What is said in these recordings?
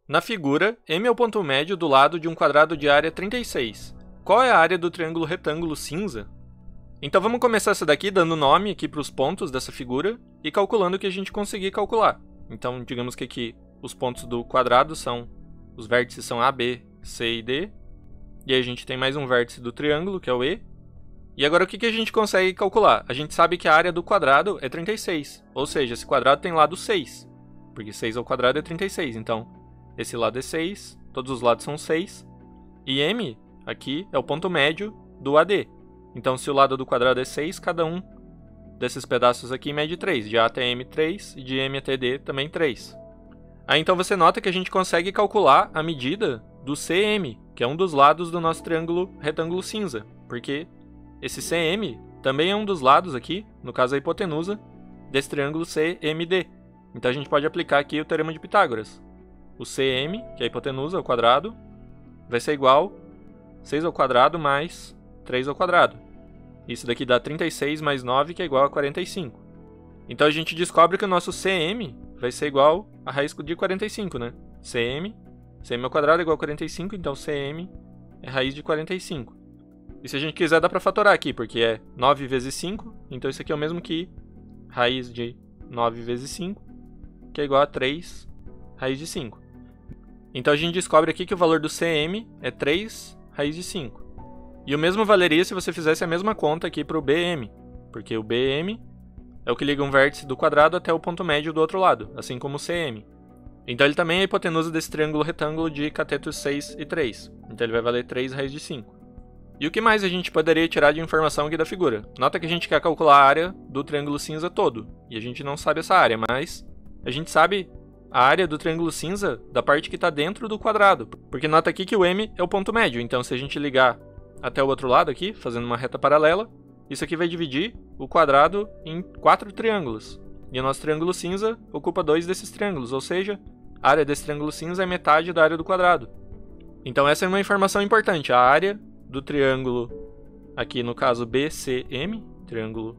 Na figura, M é o ponto médio do lado de um quadrado de área 36. Qual é a área do triângulo retângulo cinza? Então vamos começar essa daqui dando nome aqui para os pontos dessa figura e calculando o que a gente conseguir calcular. Então digamos que aqui os pontos do quadrado são, os vértices são A, B, C e D. E aí a gente tem mais um vértice do triângulo, que é o E. E agora o que a gente consegue calcular? A gente sabe que a área do quadrado é 36, ou seja, esse quadrado tem lado 6, porque 6 ao quadrado é 36, então esse lado é 6, todos os lados são 6, e M aqui é o ponto médio do AD. Então se o lado do quadrado é 6, cada um desses pedaços aqui mede 3, de A até M 3 e de M até D também 3. Aí então você nota que a gente consegue calcular a medida do CM, que é um dos lados do nosso triângulo retângulo cinza, porque esse CM também é um dos lados aqui, no caso a hipotenusa, desse triângulo CMD. Então a gente pode aplicar aqui o teorema de Pitágoras. O CM, que é a hipotenusa ao quadrado, vai ser igual a 6 ao quadrado mais 3 ao quadrado. Isso daqui dá 36 mais 9, que é igual a 45. Então a gente descobre que o nosso CM vai ser igual a raiz de 45, né? CM ao quadrado é igual a 45, então CM é raiz de 45. E se a gente quiser, dá para fatorar aqui, porque é 9 vezes 5, então isso aqui é o mesmo que raiz de 9 vezes 5, que é igual a 3 raiz de 5. Então a gente descobre aqui que o valor do CM é 3 raiz de 5. E o mesmo valeria se você fizesse a mesma conta aqui para o BM, porque o BM é o que liga um vértice do quadrado até o ponto médio do outro lado, assim como o CM. Então ele também é a hipotenusa desse triângulo retângulo de catetos 6 e 3. Então ele vai valer 3 raiz de 5. E o que mais a gente poderia tirar de informação aqui da figura? Nota que a gente quer calcular a área do triângulo cinza todo, e a gente não sabe essa área, mas a gente sabe a área do triângulo cinza da parte que está dentro do quadrado, porque nota aqui que o M é o ponto médio, então se a gente ligar até o outro lado aqui, fazendo uma reta paralela, isso aqui vai dividir o quadrado em 4 triângulos, e o nosso triângulo cinza ocupa 2 desses triângulos, ou seja, a área desse triângulo cinza é metade da área do quadrado. Então essa é uma informação importante, a área do triângulo, aqui no caso BCM, triângulo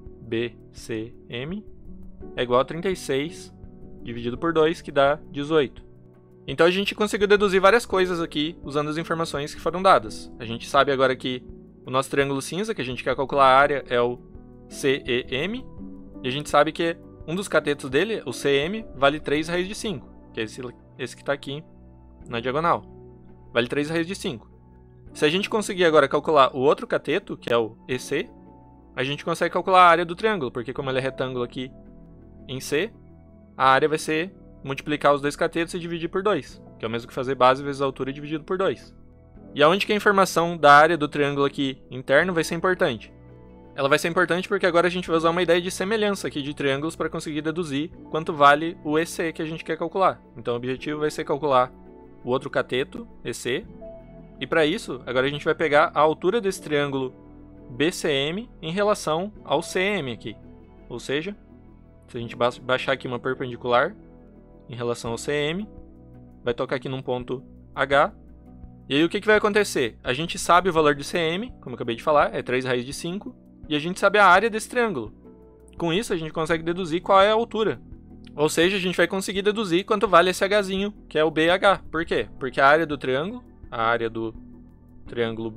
BCM, é igual a 36 dividido por 2, que dá 18. Então a gente conseguiu deduzir várias coisas aqui, usando as informações que foram dadas. A gente sabe agora que o nosso triângulo cinza, que a gente quer calcular a área, é o CEM, e a gente sabe que um dos catetos dele, o CM, vale 3 raiz de 5, que é esse que está aqui na diagonal. Vale 3 raiz de 5. Se a gente conseguir agora calcular o outro cateto, que é o EC, a gente consegue calcular a área do triângulo, porque como ele é retângulo aqui em C, a área vai ser multiplicar os dois catetos e dividir por 2, que é o mesmo que fazer base vezes a altura dividido por 2. E aonde que a informação da área do triângulo aqui interno vai ser importante? Ela vai ser importante porque agora a gente vai usar uma ideia de semelhança aqui de triângulos para conseguir deduzir quanto vale o EC que a gente quer calcular. Então o objetivo vai ser calcular o outro cateto, EC, e para isso, agora a gente vai pegar a altura desse triângulo BCM em relação ao CM aqui. Ou seja, se a gente baixar aqui uma perpendicular em relação ao CM, vai tocar aqui num ponto H. E aí o que vai acontecer? A gente sabe o valor de CM, como eu acabei de falar, é 3 raiz de 5, e a gente sabe a área desse triângulo. Com isso a gente consegue deduzir qual é a altura. Ou seja, a gente vai conseguir deduzir quanto vale esse Hzinho, que é o BH. Por quê? Porque a área do triângulo, a área do triângulo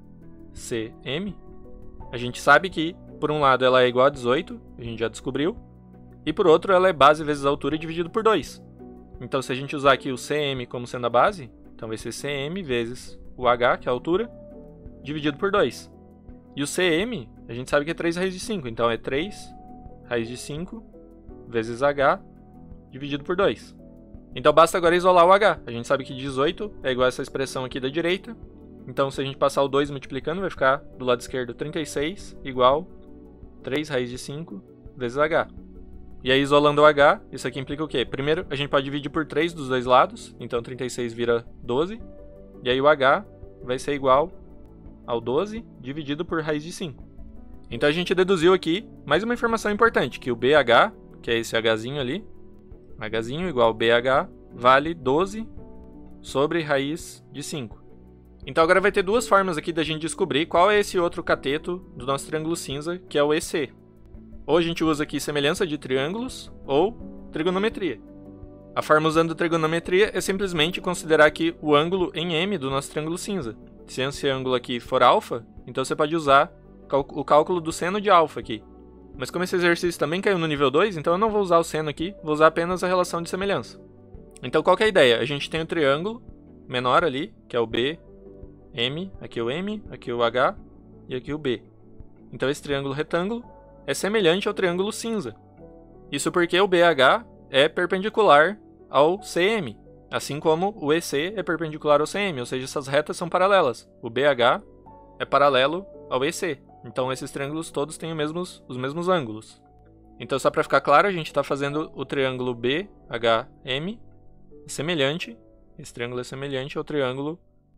BCM, a gente sabe que por um lado ela é igual a 18, a gente já descobriu, e por outro ela é base vezes a altura dividido por 2. Então se a gente usar aqui o CM como sendo a base, então vai ser CM vezes o H, que é a altura, dividido por 2. E o CM, a gente sabe que é 3 raiz de 5, então é 3 raiz de 5 vezes H dividido por 2. Então basta agora isolar o H. A gente sabe que 18 é igual a essa expressão aqui da direita. Então se a gente passar o 2 multiplicando, vai ficar do lado esquerdo 36 igual 3 raiz de 5 vezes H. E aí isolando o H, isso aqui implica o quê? Primeiro, a gente pode dividir por 3 dos dois lados. Então 36 vira 12. E aí o H vai ser igual ao 12 dividido por raiz de 5. Então a gente deduziu aqui mais uma informação importante, que o BH, que é esse Hzinho ali, Hzinho igual BH, vale 12 sobre raiz de 5. Então agora vai ter duas formas aqui da gente descobrir qual é esse outro cateto do nosso triângulo cinza, que é o EC. Ou a gente usa aqui semelhança de triângulos, ou trigonometria. A forma usando trigonometria é simplesmente considerar aqui o ângulo em M do nosso triângulo cinza. Se esse ângulo aqui for alfa, então você pode usar o cálculo do seno de alfa aqui. Mas como esse exercício também caiu no nível 2, então eu não vou usar o seno aqui, vou usar apenas a relação de semelhança. Então qual que é a ideia? A gente tem um triângulo menor ali, que é o BM, aqui o M, aqui o H e aqui o B. Então esse triângulo retângulo é semelhante ao triângulo cinza. Isso porque o BH é perpendicular ao CM, assim como o EC é perpendicular ao CM, ou seja, essas retas são paralelas. O BH é paralelo ao EC, então esses triângulos todos têm os mesmos ângulos. Então só para ficar claro, a gente está fazendo o triângulo BHM semelhante, esse triângulo é semelhante ao triângulo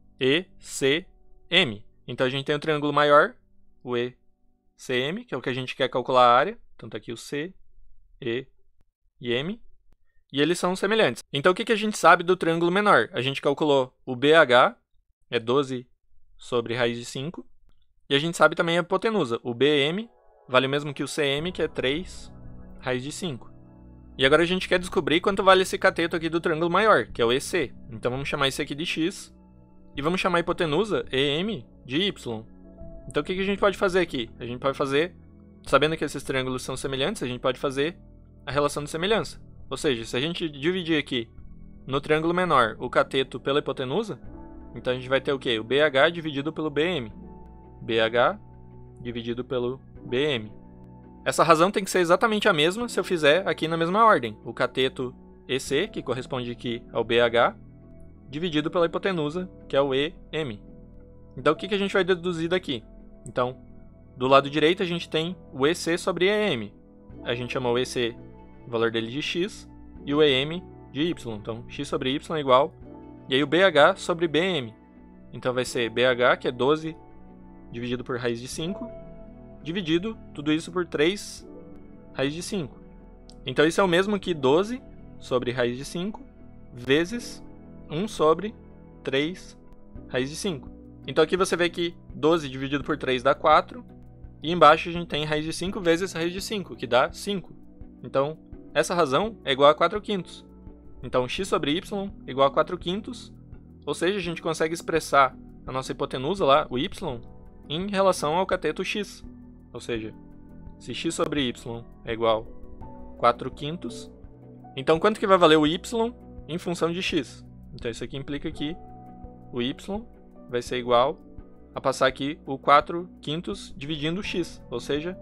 ECM. Então a gente tem um triângulo maior, o ECM, que é o que a gente quer calcular a área, então está aqui o C, E e M, e eles são semelhantes. Então o que a gente sabe do triângulo menor? A gente calculou o BH, é 12 sobre raiz de 5, e a gente sabe também a hipotenusa. O BM vale o mesmo que o CM, que é 3 raiz de 5. E agora a gente quer descobrir quanto vale esse cateto aqui do triângulo maior, que é o EC. Então vamos chamar esse aqui de X, e vamos chamar a hipotenusa, EM, de Y. Então o que a gente pode fazer aqui? A gente pode fazer, sabendo que esses triângulos são semelhantes, a gente pode fazer a relação de semelhança. Ou seja, se a gente dividir aqui no triângulo menor o cateto pela hipotenusa, então a gente vai ter o quê? O BH dividido pelo BM. BH dividido pelo BM. Essa razão tem que ser exatamente a mesma se eu fizer aqui na mesma ordem. O cateto EC, que corresponde aqui ao BH, dividido pela hipotenusa, que é o EM. Então o que a gente vai deduzir daqui? Então, do lado direito a gente tem o EC sobre EM. A gente chama o EC, o valor dele de X, e o EM de Y. Então, X sobre Y é igual. E aí o BH sobre BM. Então vai ser BH, que é 12 dividido por raiz de 5, dividido tudo isso por 3 raiz de 5. Então isso é o mesmo que 12 sobre raiz de 5 vezes 1 sobre 3 raiz de 5. Então aqui você vê que 12 dividido por 3 dá 4. E embaixo a gente tem raiz de 5 vezes raiz de 5, que dá 5. Então, essa razão é igual a 4 quintos. Então, x sobre y é igual a 4 quintos. Ou seja, a gente consegue expressar a nossa hipotenusa lá, o y, em relação ao cateto x. Ou seja, se x sobre y é igual a 4 quintos, então quanto que vai valer o y em função de x? Então, isso aqui implica que o y vai ser igual a passar aqui o 4 quintos dividindo x, ou seja,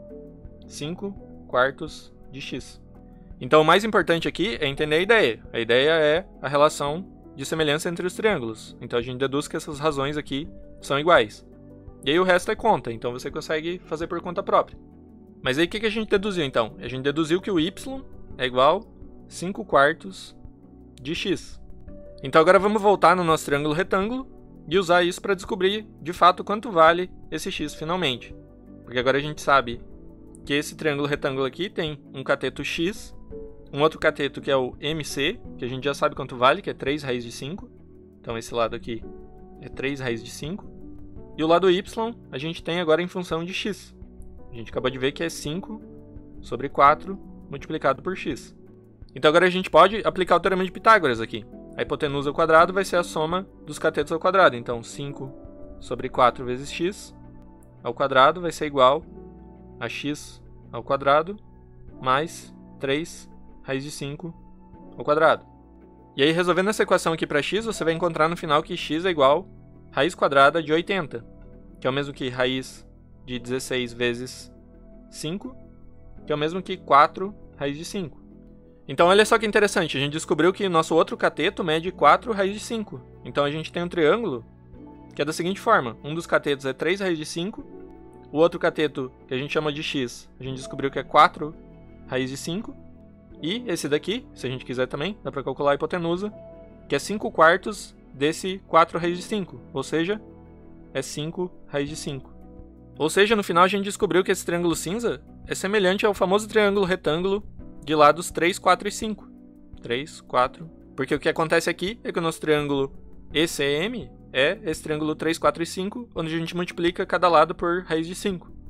5 quartos de x. Então o mais importante aqui é entender a ideia. A ideia é a relação de semelhança entre os triângulos. Então a gente deduz que essas razões aqui são iguais. E aí o resto é conta, então você consegue fazer por conta própria. Mas aí o que a gente deduziu então? A gente deduziu que o y é igual a 5 quartos de x. Então agora vamos voltar no nosso triângulo retângulo e usar isso para descobrir, de fato, quanto vale esse x finalmente. Porque agora a gente sabe que esse triângulo retângulo aqui tem um cateto x, um outro cateto que é o MC, que a gente já sabe quanto vale, que é 3 raiz de 5. Então esse lado aqui é 3 raiz de 5. E o lado y a gente tem agora em função de x. A gente acabou de ver que é 5 sobre 4 multiplicado por x. Então agora a gente pode aplicar o teorema de Pitágoras aqui. A hipotenusa ao quadrado vai ser a soma dos catetos ao quadrado. Então, 5 sobre 4 vezes x ao quadrado vai ser igual a x ao quadrado mais 3 raiz de 5 ao quadrado. E aí, resolvendo essa equação aqui para x, você vai encontrar no final que x é igual a raiz quadrada de 80, que é o mesmo que raiz de 16 vezes 5, que é o mesmo que 4 raiz de 5. Então olha só que interessante, a gente descobriu que nosso outro cateto mede 4 raiz de 5. Então a gente tem um triângulo que é da seguinte forma: um dos catetos é 3 raiz de 5, o outro cateto, que a gente chama de x, a gente descobriu que é 4 raiz de 5, e esse daqui, se a gente quiser também, dá para calcular a hipotenusa, que é 5 quartos desse 4 raiz de 5, ou seja, é 5 raiz de 5. Ou seja, no final a gente descobriu que esse triângulo cinza é semelhante ao famoso triângulo retângulo de lados 3, 4 e 5. 3, 4. Porque o que acontece aqui é que o nosso triângulo ECM é esse triângulo 3, 4 e 5, onde a gente multiplica cada lado por raiz de 5.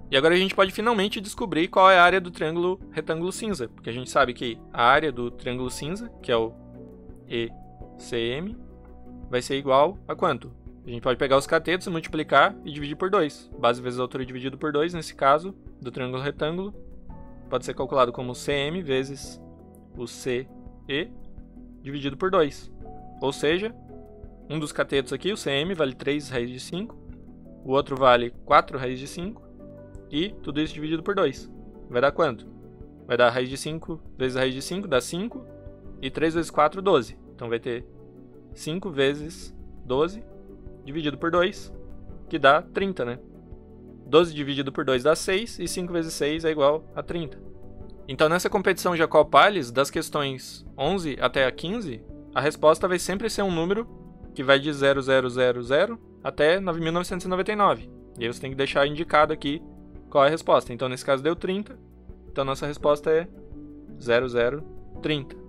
E agora a gente pode finalmente descobrir qual é a área do triângulo retângulo cinza, porque a gente sabe que a área do triângulo cinza, que é o ECM, vai ser igual a quanto? A gente pode pegar os catetos, multiplicar e dividir por 2. Base vezes altura dividido por 2, nesse caso, do triângulo retângulo, pode ser calculado como CM vezes o CE dividido por 2. Ou seja, um dos catetos aqui, o CM, vale 3 raiz de 5, o outro vale 4 raiz de 5, e tudo isso dividido por 2. Vai dar quanto? Vai dar raiz de 5 vezes raiz de 5, dá 5, e 3 vezes 4, 12. Então vai ter 5 vezes 12 dividido por 2, que dá 30, né? 12 dividido por 2 dá 6, e 5 vezes 6 é igual a 30. Então nessa competição Jacob-Palles, das questões 11 até a 15, a resposta vai sempre ser um número que vai de 0000 até 9.999. E aí você tem que deixar indicado aqui qual é a resposta. Então nesse caso deu 30, então nossa resposta é 0030.